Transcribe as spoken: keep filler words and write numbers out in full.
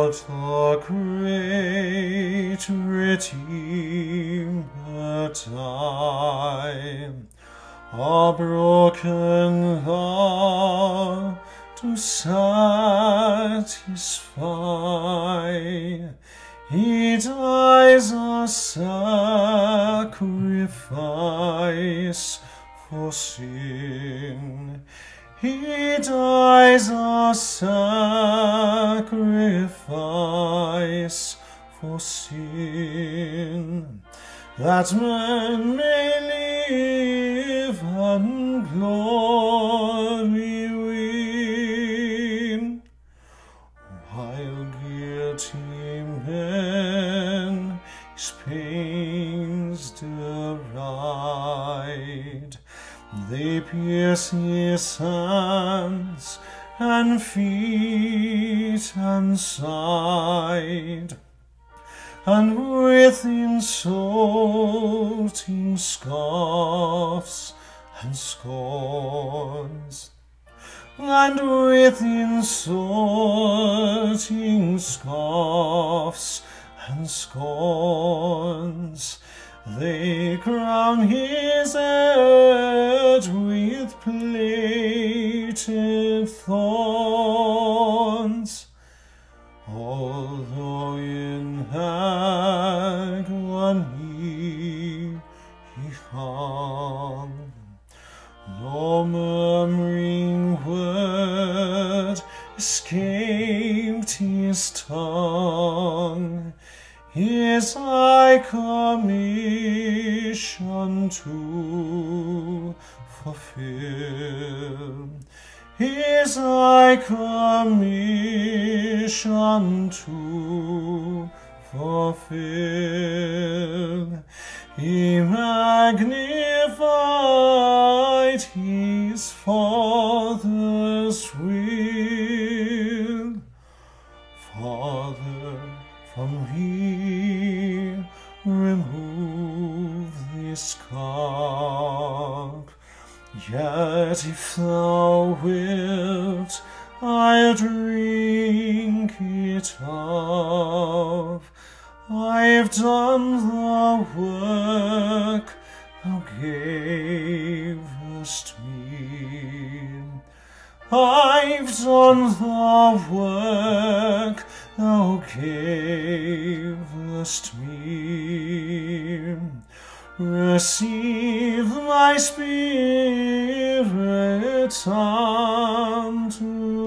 but the great Redeemer died, a broken heart to satisfy. He dies a sacrifice for sin. He dies a sacrifice for sin, that man may live and glory win, while guilty men his pains deride. They pierce his hands and feet and side, and with insulting scoffs and scorns, and with insulting scoffs and scorns, they crown his head with plaited thorns. Although in agony he hung, no murmuring word escaped his tongue. His high commission to fulfill, his high commission to fulfill, he magnified his Father's will. Father, from me remove this cup, yet if thou wilt, I'll drink it up. I've done the work thou gavest me. I've done the work thou gavest me. Receive my spirit unto